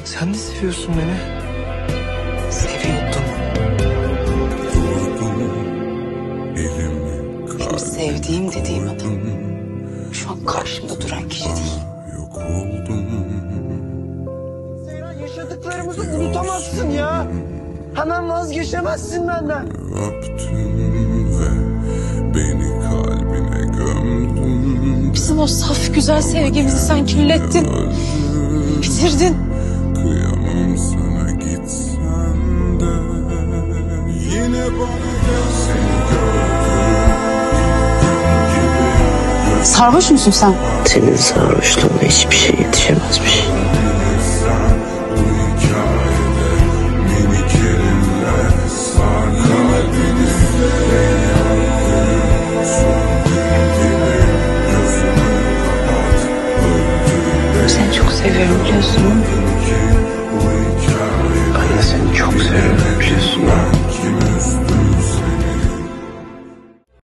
Sen de seviyorsun beni. Seviyordum. Benim sevdiğim dediğim adam şu an karşımda duran kişi değil. Yok oldum. Yaşadıklarımızı unutamazsın ya. Hemen vazgeçemezsin benden. Öptün ve beni kalbine gömdün. Bizim o saf güzel sevgimizi sen kirlettin. Bitirdin. Kıyamam sana gitsen de. Yine bana seni gördüm. Sarhoş musun sen? Senin sarhoşluğuna hiçbir şey yetişemezmiş. Sen bu hikayede minik elinle sar kalbini. Beni öldürüyorsun. Gibi gözünü kapat. Seni çok seviyorum biliyorsun. Öldürüyorsun.